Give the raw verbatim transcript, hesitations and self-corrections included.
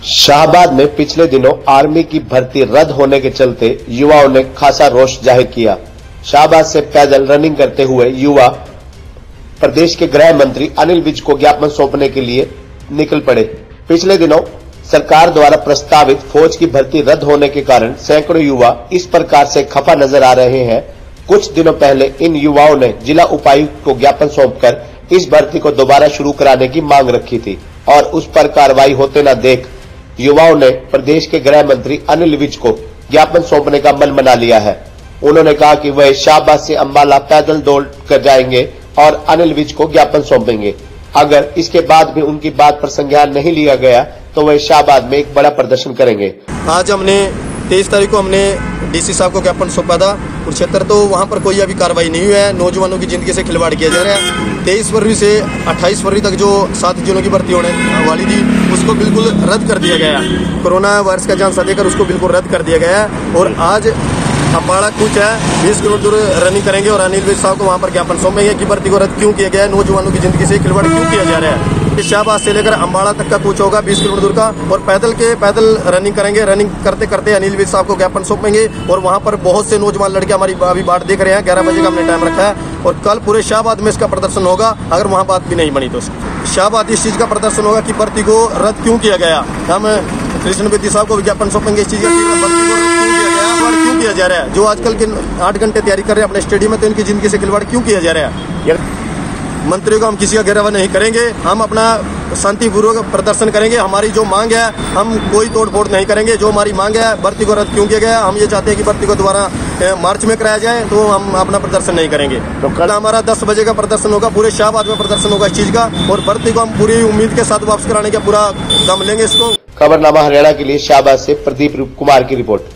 शाहबाद में पिछले दिनों आर्मी की भर्ती रद्द होने के चलते युवाओं ने खासा रोष जाहिर किया। शाहबाद से पैदल रनिंग करते हुए युवा प्रदेश के गृह मंत्री अनिल विज को ज्ञापन सौंपने के लिए निकल पड़े। पिछले दिनों सरकार द्वारा प्रस्तावित फौज की भर्ती रद्द होने के कारण सैकड़ों युवा इस प्रकार से खफा नजर आ रहे हैं। कुछ दिनों पहले इन युवाओं ने जिला उपायुक्त को ज्ञापन सौंपकर इस भर्ती को दोबारा शुरू कराने की मांग रखी थी और उस पर कार्रवाई होते न देख युवाओं ने प्रदेश के गृह मंत्री अनिल विज को ज्ञापन सौंपने का मन बना लिया है। उन्होंने कहा कि वह शाहबाद से अंबाला पैदल दौड़ कर जाएंगे और अनिल विज को ज्ञापन सौंपेंगे। अगर इसके बाद भी उनकी बात पर संज्ञान नहीं लिया गया तो वह शाहबाद में एक बड़ा प्रदर्शन करेंगे। आज हमने तेईस तारीख को हमने डीसी साहब को ज्ञापन सौंपा था कुरुक्षेत्र, तो वहां पर कोई अभी कार्रवाई नहीं हुई है। नौजवानों की जिंदगी से खिलवाड़ किया जा रहा है। तेईस फरवरी से अट्ठाईस फरवरी तक जो सात जिलों की भर्ती होने वाली थी उसको बिल्कुल रद्द कर दिया गया। कोरोना वायरस का झांसा देकर उसको बिल्कुल रद्द कर दिया गया है और आज अंबाला कुछ है बीस किलोमीटर दूर रनिंग करेंगे और अनिल विज साहब को वहां पर ज्ञापन सौंपेंगे कि भर्ती को रद्द क्यों किया गया है, नौजवानों की जिंदगी से खिलवाड़ क्यों किया जा रहा है। शाहबाद से लेकर अंबाला तक का कूच होगा बीस किलोमीटर दूर का और पैदल के पैदल रनिंग करेंगे। रनिंग करते करते अनिल विज साहब को ज्ञापन सौंपेंगे और वहां पर बहुत से नौजवान लड़के हमारी अभी बाट देख रहे हैं। ग्यारह बजे का हमने टाइम रखा है और कल पूरे शाहबाद में इसका प्रदर्शन होगा। अगर वहां बात भी नहीं बनी तो शाहबाद इस चीज का प्रदर्शन होगा कि भर्ती को रद्द क्यों किया गया। हम कृष्ण बेदी साहब को विज्ञापन सौंपेंगे इस चीज का, भर्ती को रद्द क्यों किया गया और क्यों किया जा रहा है। जो आजकल के आठ घंटे तैयारी कर रहे हैं अपने स्टेडियम में, तो इनकी जिंदगी से खिलवाड़ क्यों किया जा रहा है। मंत्री को हम किसी का घेरावा नहीं करेंगे, हम अपना शांतिपूर्वक प्रदर्शन करेंगे। हमारी जो मांग है हम कोई तोड़ फोड़ नहीं करेंगे। जो हमारी मांग है भर्ती को रद्द क्यों किया गया, हम ये चाहते हैं कि भर्ती को दोबारा मार्च में कराया जाए, तो हम अपना प्रदर्शन नहीं करेंगे। तो कल हमारा दस बजे का प्रदर्शन होगा, पूरे शाहबाद में प्रदर्शन होगा इस चीज का और भर्ती को हम पूरी उम्मीद के साथ वापस कराने का पूरा दम लेंगे इसको। खबरनामा हरियाणा के लिए शाहबाद से प्रदीप कुमार की रिपोर्ट।